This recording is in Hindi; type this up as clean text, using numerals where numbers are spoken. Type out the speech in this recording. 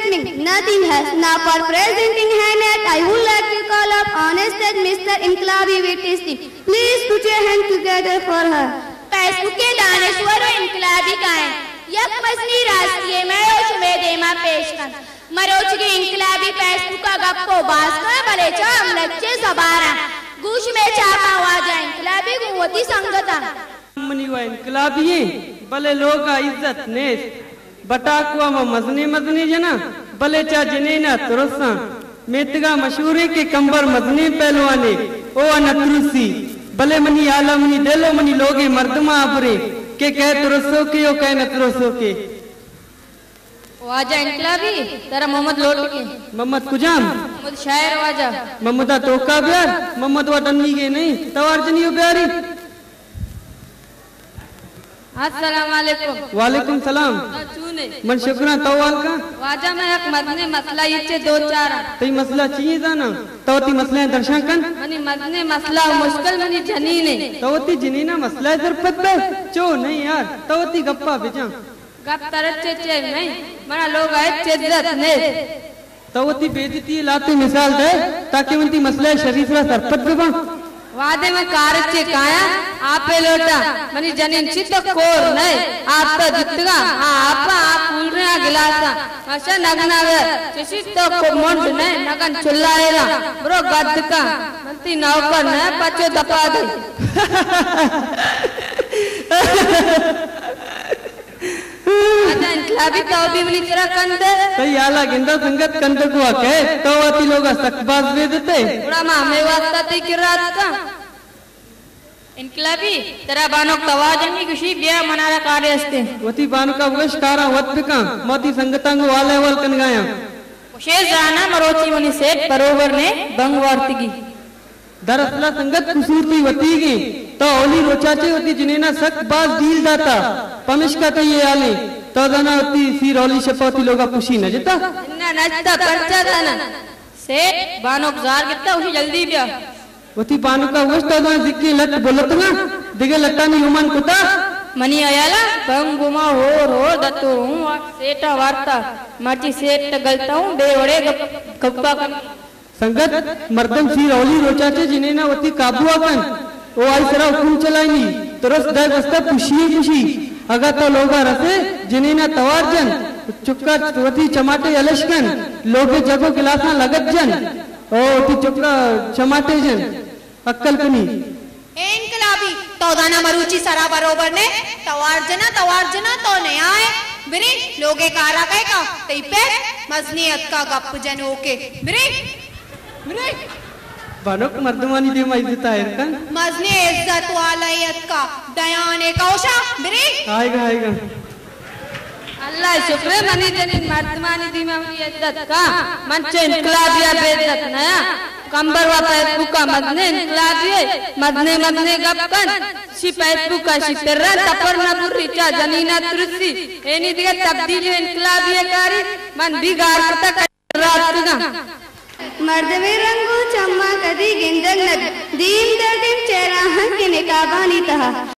threatening. Nothing has. Now for presenting Hainet, I would like to call up honested Mr. Inqlabi VTC. Please put your hand together for her. Facebook के दानश्वर और इनकलाबी का है यक मसनी राष्ट्रीय मरोच में देमा पेश कर मरोच के इनकलाबी फेसबुक का गप्पो बास कर भले चाम लच्चे सबारा गुश में चापा हुआ जाए इनकलाबी गुवती संगता मनी हुआ इनकलाबी भले लोग का इज्जत नेस बटाकुआ में मजनी मजनी जना भले चा जनेना तुरसा मेतगा मशहूरी के कंबर मजनी पहलवाने ओ अनतरुसी भले मनी आला मनी देलो मनी लोगे मर्दमा अपरे के कह तुरसो के ओ कह नतरसो के वाजा इनकलाबी तेरा मोहम्मद लोट के मोहम्मद कुजाम मोहम्मद शायर वाजा मोहम्मद तोका प्यार मोहम्मद वा डन्नी के नहीं तवारजनी हो प्यारी अस्सलाम वालेकुम वालेकुम सलाम चूने मन शुक्रा तवाल का वाजा में एक मदने मसला ये दो चार तई मसला चाहिए था ना तवती मसले दर्शन कन मनी मदने मसला मुश्किल मनी जनीने तवती जनीना मसला दरपत पे चो नहीं यार तवती गप्पा बिचा गप तरच्चे चे नहीं मना लोग आए चिद्दत ने तवती बेइज्जती लाते मिसाल दे ताकि उनकी मसला शरीफरा सरपत पे बन वादे में कारचे काया आपे लोटा मनी जनीन चित्त कोर नहीं आप तो जितगा आपा आप फूल रहा गिलासा मशा नगना वे चिशित तो को मोंट नहीं नगन चुल्लाएगा ब्रो गद्द का मंती नौकर नहीं पचो दपा दे आजा इनकलाबी तो भी मनी तेरा कंदे सही आला गिंदा संगत कंदे को आके तो वाती लोगा सकबाज दे देते बड़ा मामे वास्ता ते किरात का इनकलाबी तेरा बानो तवाजनी खुशी बिया मनारा कार्य अस्ते वती बानो का वश कारा वत का मोती संगतांगो वाले वाल कन गाया शेष राना मरोची मनी सेठ बरोबर ने बंगवार्तिगी दरअसल संगत खूबसूरती वती की तो ओली रोचाचे होती जिनेना सख्त बाज डील दाता पमिश्का तो ये आले तो दना होती सी रोली शपौती लोगा खुशी न जता ना नचता परचा था ना सेठ बानो जार कितना उसी जल्दी बिया वती बानो का वश तो दना जिक्की लट बोलत ना दिगे लट्टा नी हुमान कुता मनी आयाला बंगुमा हो दतो हूँ सेठा वार्ता माची सेठ गलता हूँ बेवड़े गप्पा कर संगत मर्दम सी रोली रोचाचे जिनेना वती काबू आकन ओ आई सरा हुकुम चलाईनी तरस दे बस्ता खुशी अगर तो लोगा रसे जिनेना तवारजन चुक्का वती चमाटे अलशकन लोगे जगो गिलासा लगत जन ओ ती चुक्का चमाटे जन अक्कल कनी इनकलाबी तो दाना मरुची सरा बरोबर ने तवारजना तो ने आए बिरे लोगे कारा कहे का तई पे मजनियत का गप जन ओके बिरे बनोक मर्दमानी दे इज्जत है कन मजने इज्जत वालियत का दयाने कौशा बिरे आएगा अल्लाह शुक्र मनी जनी मर्दमानी दी में इज्जत का मंचे इनकलाबिया बेइज्जत नया कंबर वा फेसबुक का मदने इनकलाबिये मदने गपकन शी फेसबुक का शी तेरा तपर न बुरिचा जनीना तुरसी एनी दिगे तब्दीली इनकलाबिया कारी मन भी गार पता रात का मर्दवे रंगो चम्मा कदी गिंजल नद दीन दर्दिन चेहरा हंक के निकाबानी तहा